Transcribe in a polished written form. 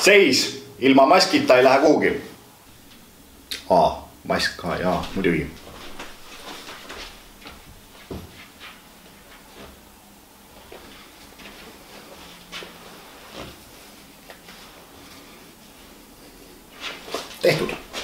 seis, ilma maskita ei lähe kuhugi. Mask ka, jaa, muidugi. Tehtud.